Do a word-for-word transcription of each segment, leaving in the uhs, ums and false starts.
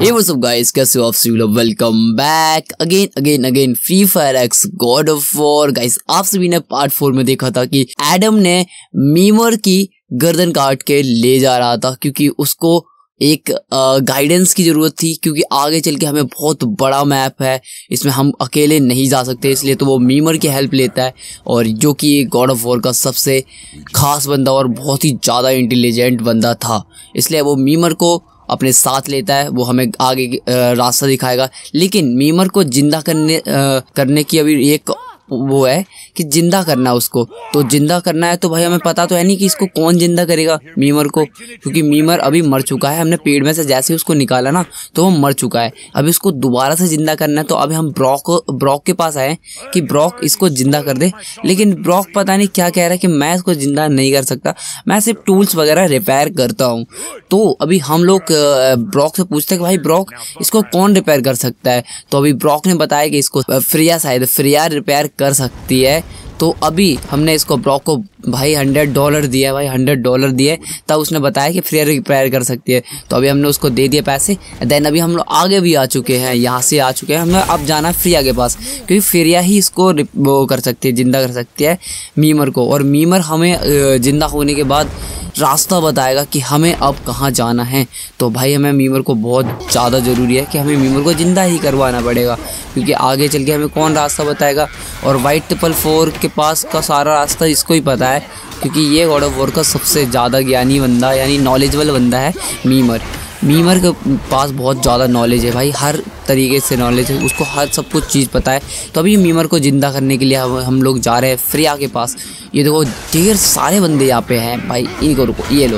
Hey what's up guys, कैसे हो आप सभी लोग। Welcome back again again again Free Fire X God of War. Guys आप सभी ने पार्ट फोर में देखा था कि एडम ने मीमर की गर्दन काट के ले जा रहा था क्योंकि उसको एक गाइडेंस की जरूरत थी, क्योंकि आगे चल के हमें बहुत बड़ा मैप है, इसमें हम अकेले नहीं जा सकते, इसलिए तो वो मीमर की हेल्प लेता है। और जो कि गॉड ऑफ वॉर का सबसे खास बंदा और बहुत ही ज़्यादा इंटेलिजेंट बंदा था, इसलिए वो मीमर को अपने साथ लेता है। वो हमें आगे रास्ता दिखाएगा, लेकिन मीमर को जिंदा करने आ, करने की अभी एक वो है कि जिंदा करना उसको, तो जिंदा करना है तो भाई हमें पता तो है नहीं कि इसको कौन जिंदा करेगा मीमर को, क्योंकि मीमर अभी मर चुका है। हमने पेड़ में से जैसे ही उसको निकाला ना तो वो मर चुका है। अभी उसको दोबारा से जिंदा करना है, तो अभी हम ब्रॉक ब्रॉक के पास आए कि ब्रॉक इसको जिंदा कर दे, लेकिन ब्रॉक पता नहीं क्या कह रहा है कि मैं इसको जिंदा नहीं कर सकता, मैं सिर्फ टूल्स वगैरह रिपेयर करता हूँ। तो अभी हम लोग ब्रॉक से पूछते हैं कि भाई ब्रॉक इसको कौन रिपेयर कर सकता है, तो अभी ब्रॉक ने बताया कि इसको फ्रिया शायद फ्रिया रिपेयर कर सकती है। तो अभी हमने इसको ब्रॉक को भाई हंड्रेड डॉलर दिया, भाई हंड्रेड डॉलर दिए, तब उसने बताया कि फ्रिया रिपेयर कर सकती है। तो अभी हमने उसको दे दिए पैसे। देन अभी हम लोग आगे भी आ चुके हैं, यहाँ से आ चुके हैं, हमें अब जाना है फ्रिया के पास, क्योंकि फ्रिया ही इसको वो कर सकती है, जिंदा कर सकती है मीमर को। और मीमर हमें जिंदा होने के बाद रास्ता बताएगा कि हमें अब कहाँ जाना है। तो भाई हमें मीमर को बहुत ज़्यादा ज़रूरी है कि हमें मीमर को ज़िंदा ही करवाना पड़ेगा, क्योंकि आगे चल के हमें कौन रास्ता बताएगा। और वाइट ट्रिपल फोर के पास का सारा रास्ता इसको ही पता है, क्योंकि ये गॉड ऑफ वॉर का सबसे ज़्यादा ज्ञानी बंदा यानी नॉलेजेबल बंदा है मीमर। मीमर के पास बहुत ज़्यादा नॉलेज है भाई, हर तरीके से नॉलेज है उसको, हर सब कुछ चीज़ पता है। तो अभी मीमर को ज़िंदा करने के लिए हम, हम लोग जा रहे हैं फ्रिया के पास। ये देखो ढेर सारे बंदे यहाँ पे हैं भाई, इनको रुको, ये लो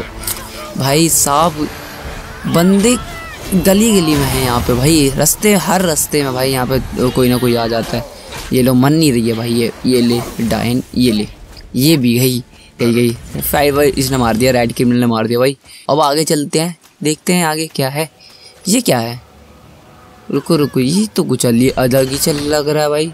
भाई साहब, बंदे गली गली में हैं यहाँ पे भाई, रास्ते हर रास्ते में भाई यहाँ पे कोई ना कोई आ जाता है। ये लो मन नहीं रही है भाई, ये ये ले डायन, ये ले, ये भी गई गई गई फाइव इसने मार दिया, रेड क्रिमिनल ने मार दिया भाई। अब आगे चलते हैं, देखते हैं आगे क्या है। ये क्या है, रुको रुको, ये तो कुछ अलग ही चल लग रहा है भाई।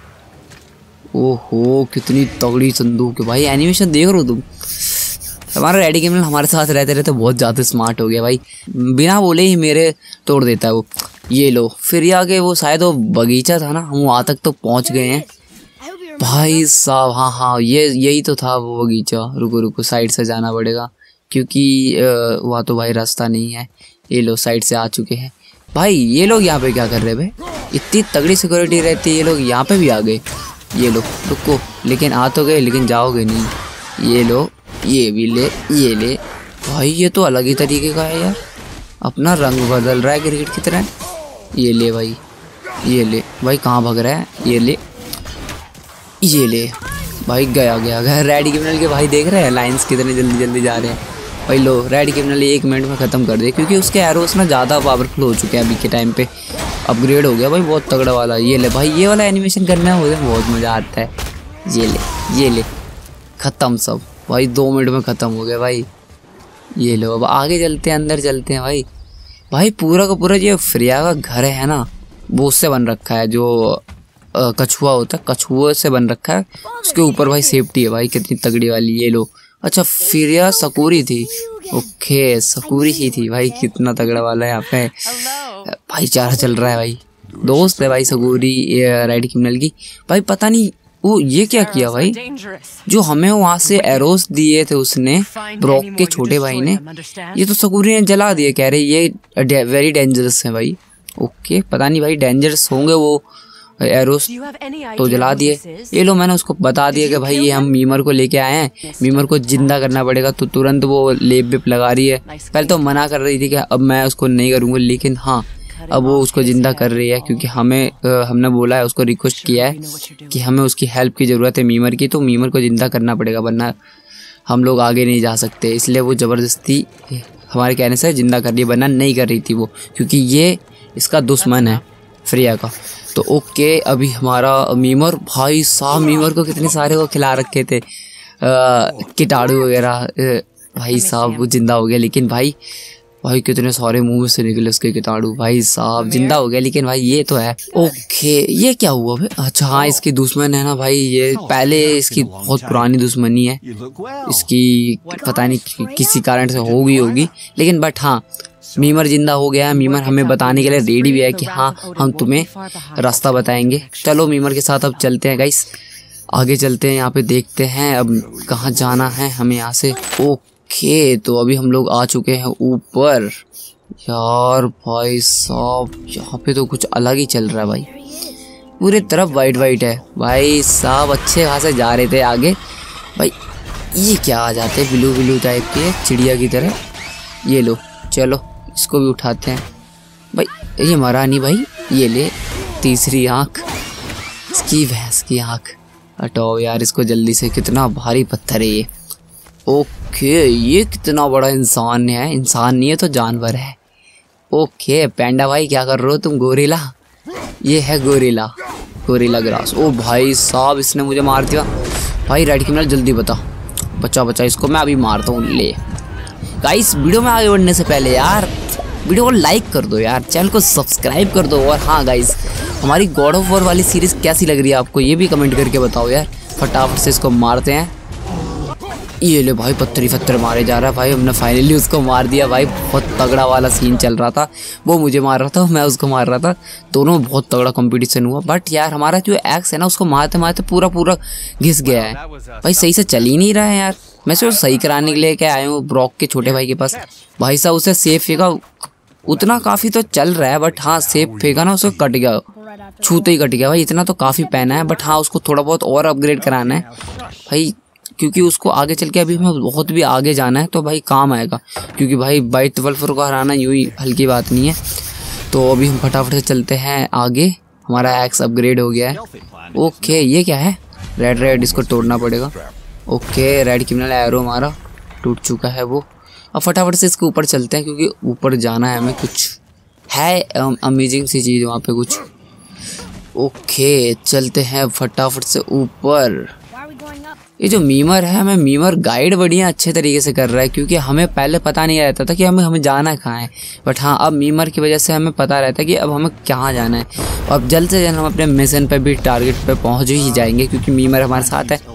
ओहो कितनी तगड़ी संदूक है भाई, एनिमेशन देख रहे हो तुम। हमारा रेडी क्रिमिनल हमारे साथ रहते रहते बहुत ज़्यादा स्मार्ट हो गया भाई, बिना बोले ही मेरे तोड़ देता है वो। ये लो फिर आगे वो शायद वो बगीचा था ना, हम वहाँ तक तो पहुँच गए हैं भाई साहब। हाँ हाँ ये यही तो था वो बगीचा। रुको रुको साइड से जाना पड़ेगा, क्योंकि वहाँ तो भाई रास्ता नहीं है। ये लोग साइड से आ चुके हैं भाई। ये लोग यहाँ पे क्या कर रहे हैं भाई, इतनी तगड़ी सिक्योरिटी रहती है, ये लोग यहाँ पे भी आ गए। ये लोग रुको, लेकिन आ तो गए लेकिन जाओगे नहीं। ये लो, ये भी ले, ये ले भाई, ये तो अलग ही तरीके का है यार, अपना रंग बदल रहा है क्रिकेट की तरह। ये ले भाई, ये ले भाई, कहाँ भाग रहा है, ये ले, ये ले भाई, गया गया गया। रेड क्रिमिनल के भाई देख रहे हैं लाइंस कितने जल्दी जल्दी जा रहे हैं भाई। लो रेड क्रिमिनल एक मिनट में ख़त्म कर दे, क्योंकि उसके एरोस ना ज़्यादा पावरफुल हो चुके हैं अभी के टाइम पे, अपग्रेड हो गया भाई बहुत तगड़ा वाला। ये ले भाई, ये वाला एनिमेशन करने में मुझे बहुत मज़ा आता है। ये ले, ये ले, ख़त्म सब भाई, दो मिनट में ख़त्म हो गया भाई। ये लो अब आगे चलते हैं, अंदर चलते हैं भाई। भाई पूरा का पूरा ये फ्रिया का घर है ना, वो उससे बन रखा है, जो कछुआ होता है कछुए से बन रखा है, उसके ऊपर भाई सेफ्टी है भाई कितनी तगड़ी वाली। ये लो, अच्छा फ्रिया सकूरी थी, ओके सकूरी ही थी भाई, कितना तगड़ा वाला है यहाँ पे भाईचारा चल रहा है भाई। दोस्त है भाई सकूरी रेड क्रिमिनल की भाई। पता नहीं वो ये क्या किया भाई, जो हमें वहाँ से एरोस दिए थे उसने, ब्रॉक के छोटे भाई ने, ये तो सकूरी ने जला दिए, कह रहे ये वेरी डेंजरस है भाई। ओके पता नहीं भाई डेंजरस होंगे वो एरोस, तो जला दिए। ये लो मैंने उसको बता दिया कि भाई ये हम मीमर को लेके आए हैं, मीमर को जिंदा करना पड़ेगा, तो तुरंत वो लेप बेप लगा रही है। पहले तो मना कर रही थी कि अब मैं उसको नहीं करूँगा, लेकिन हाँ अब वो उसको ज़िंदा कर रही है, क्योंकि हमें आ, हमने बोला है, उसको रिक्वेस्ट किया है कि हमें उसकी हेल्प की ज़रूरत है मीमर की, तो मीमर को ज़िंदा करना पड़ेगा, वरना हम लोग आगे नहीं जा सकते। इसलिए वो ज़बरदस्ती हमारे कहने से ज़िंदा कर रही है, वरना नहीं कर रही थी वो, क्योंकि ये इसका दुश्मन है फ्रिया का। तो ओके अभी हमारा मीमर भाई साहब, मीमर को कितने सारे वो खिला रखे थे कीटाणु वगैरह भाई साहब, वो जिंदा हो गया। लेकिन भाई भाई कितने सारे मुंह से निकले उसके कीटाणु, भाई साहब जिंदा हो गया। लेकिन भाई ये तो है ओके, ये क्या हुआ भाई? अच्छा हाँ इसकी दुश्मन है ना भाई, ये पहले इसकी बहुत पुरानी दुश्मनी है इसकी, पता नहीं किसी कारण से हो गई होगी, लेकिन बट हाँ मीमर जिंदा हो गया है। मीमर हमें बताने के लिए रेडी भी है कि हाँ हम तुम्हें रास्ता बताएंगे। चलो मीमर के साथ अब चलते हैं गाइस, आगे चलते हैं। यहाँ पे देखते हैं अब कहाँ जाना है हमें यहाँ से। ओके तो अभी हम लोग आ चुके हैं ऊपर। यार भाई साहब यहाँ पे तो कुछ अलग ही चल रहा है भाई, पूरे तरफ वाइट वाइट है भाई साहब। अच्छे खासे जा रहे थे आगे भाई, ये क्या आ जाते हैं ब्लू ब्लू टाइप के चिड़िया की तरह। ये लो चलो इसको भी उठाते हैं भाई। ये मरा नहीं भाई, ये ले तीसरी आँख, इसकी भैंस की आँख। हटाओ यार इसको जल्दी से, कितना भारी पत्थर है ये। ओके ये कितना बड़ा इंसान है, इंसान नहीं है तो जानवर है। ओके पैंडा भाई क्या कर रहे हो तुम? गोरिल्ला, ये है गोरिल्ला, गोरिल्ला ग्रास। ओ भाई साहब इसने मुझे मार दिया भाई। रेड क्रिमिनल जल्दी बता, बचा बचा इसको, मैं अभी मारता हूँ। ले गाइस वीडियो में आगे बढ़ने से पहले यार वीडियो को लाइक कर दो यार, चैनल को सब्सक्राइब कर दो। और हाँ गाइस हमारी गॉड ऑफ वॉर वाली सीरीज़ कैसी लग रही है आपको, ये भी कमेंट करके बताओ यार। फटाफट से इसको मारते हैं। ये ले भाई पत्थर ही पत्थर मारे जा रहा है भाई। हमने फाइनली उसको मार दिया भाई। बहुत तगड़ा वाला सीन चल रहा था, वो मुझे मार रहा था, मैं उसको मार रहा था, दोनों बहुत तगड़ा कंपटीशन हुआ। बट यार हमारा जो एक्स है ना उसको मारते मारते पूरा पूरा घिस गया है भाई, सही से चल ही नहीं रहा है यार। मैं सिर्फ सही कराने के लिए क्या आया हूँ ब्रॉक के छोटे भाई के पास। भाई साहब उसे सेफ फेंका, उतना काफ़ी तो चल रहा है बट हाँ सेफ फेंका ना उसको कट गया, छूते ही कट गया भाई। इतना तो काफ़ी पहना है बट हाँ उसको थोड़ा बहुत और अपग्रेड कराना है भाई, क्योंकि उसको आगे चल के अभी हमें बहुत भी आगे जाना है तो भाई काम आएगा। क्योंकि भाई बाई ट्वेल्व को हराना यूँ ही हल्की बात नहीं है। तो अभी हम फटाफट से चलते हैं आगे। हमारा एक्स अपग्रेड हो गया है। ओके ये क्या है? रेड रेड, इसको तोड़ना पड़ेगा। ओके रेड क्रिमिनल एरो हमारा टूट चुका है वो। अब फटाफट से इसके ऊपर चलते हैं क्योंकि ऊपर जाना है हमें, कुछ है अमेजिंग सी चीज़ वहाँ पे कुछ। ओके चलते हैं फटाफट से ऊपर। ये जो मीमर है हमें मीमर गाइड बढ़िया अच्छे तरीके से कर रहा है, क्योंकि हमें पहले पता नहीं रहता था कि हमें हमें जाना कहाँ है। बट हाँ अब मीमर की वजह से हमें पता रहता है कि अब हमें कहाँ जाना है। और अब जल्द से जल्द हम अपने मिशन पे भी टारगेट पे पहुँच ही जाएंगे क्योंकि मीमर हमारे साथ है।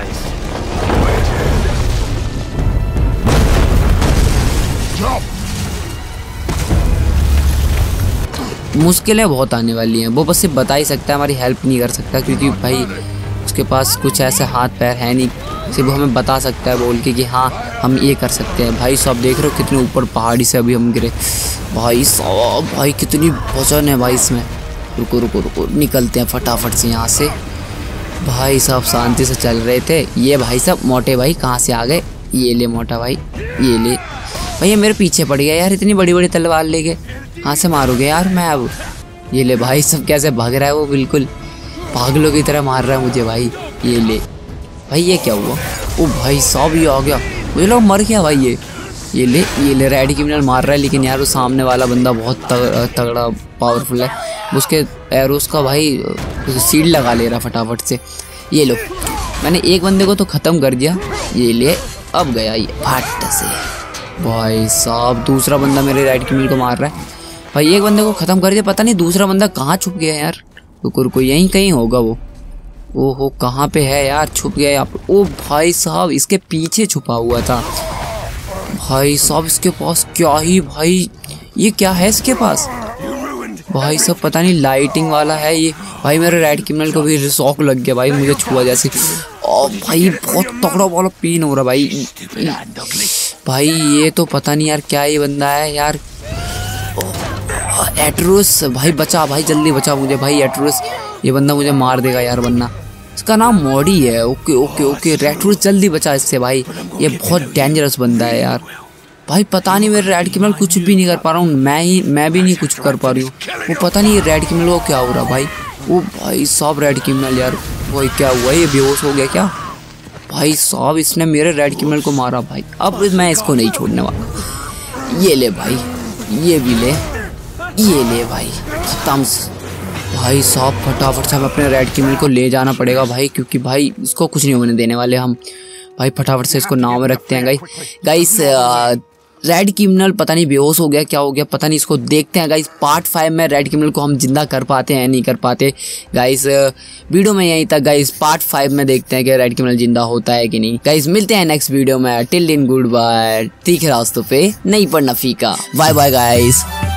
मुश्किलें बहुत आने वाली हैं, वो बस सिर्फ बता ही सकता है, हमारी हेल्प नहीं कर सकता क्योंकि भाई उसके पास कुछ ऐसे हाथ पैर है नहीं। सिर्फ हमें बता सकता है बोल के कि हाँ हम ये कर सकते हैं। भाई साहब देख रहे हो कितने ऊपर पहाड़ी से अभी हम गिरे। भाई साहब भाई कितनी वजन है भाई इसमें। रुको रुको रुको निकलते हैं फटाफट से यहाँ से। भाई साहब शांति से चल रहे थे। ये भाई साहब मोटे भाई कहाँ से आ गए? ये ले मोटा भाई, ये ले भाई। ये मेरे पीछे पड़ गया यार, इतनी बड़ी बड़ी तलवार लेके कहाँ से मारोगे यार मैं अब? ये ले भाई सब कैसे भाग रहा है वो, बिल्कुल पागलों की तरह मार रहा है मुझे भाई। ये ले भाई, ये क्या हुआ? ओ भाई साहब ये आ गया, मुझे लोग मर गया भाई। ये ये ले ये ले रेड क्रिमिनल मार रहा है, लेकिन यार वो सामने वाला बंदा बहुत तगड़ा पावरफुल है। उसके एरोस का भाई सील लगा ले रहा फटाफट से। ये लो मैंने एक बंदे को तो ख़त्म कर दिया। ये ले अब गया ये फट से। भाई साहब दूसरा बंदा मेरे रेड क्रिमिनल को मार रहा है भाई। एक बंदे को ख़त्म कर दिया, पता नहीं दूसरा बंदा कहाँ छुप गया यार। रुको रुको यहीं कहीं होगा वो। ओहो कहाँ पे है यार, छुप गया यहाँ पे। ओ भाई साहब इसके पीछे छुपा हुआ था। भाई साहब इसके पास क्या ही भाई, ये क्या है इसके पास? भाई साहब पता नहीं लाइटिंग वाला है ये। भाई मेरे रेड क्रिमिनल को भी शौक लग गया भाई, मुझे छुआ जैसे। ओ भाई बहुत तगड़ा वाला पीन हो रहा भाई। भाई ये तो पता नहीं यार क्या ये बंदा है यार। एट्रोस भाई बचा भाई, जल्दी बचा मुझे भाई एट्रोस। ये बंदा मुझे मार देगा यार वरना। इसका नाम मॉडी है। ओके ओके ओके एट्रोस जल्दी बचा इससे भाई, ये बहुत डेंजरस बंदा है यार। भाई पता नहीं मेरे रेड क्रिमिनल कुछ भी नहीं कर पा रहा हूँ, मैं ही मैं भी नहीं कुछ कर पा रही हूँ। वो पता नहीं ये रेड क्रिमिनल को क्या हो रहा भाई। वो भाई साहब रेड क्रिमिनल यार वही क्या हुआ, ये बेहोश हो गया क्या? भाई साहब इसने मेरे रेड क्रिमिनल को मारा भाई। अब मैं इसको नहीं छोड़ने वाला। ये ले भाई, ये भी ले, ये ले भाई खत्म। भाई साहब फटाफट से हम अपने रेड क्रिमिनल को ले जाना पड़ेगा भाई, क्योंकि भाई इसको कुछ नहीं होने देने वाले हम। भाई फटाफट से इसको नाव में रखते हैं गाइस। गाइस रेड क्रिमिनल पता नहीं बेहोश हो गया, क्या हो गया पता नहीं, इसको देखते हैं गाइस पार्ट फाइव में रेड क्रिमिनल को हम जिंदा कर पाते हैं नहीं कर पाते। गाइस वीडियो में यहीं तक गाइस, पार्ट फाइव में देखते हैं कि रेड क्रिमिनल जिंदा होता है कि नहीं। गाइस मिलते हैं नेक्स्ट वीडियो में, टिल दिन गुड बाय, तीखे रास्तों पे नहीं पड़ना फीका, बाय बाय गाइस।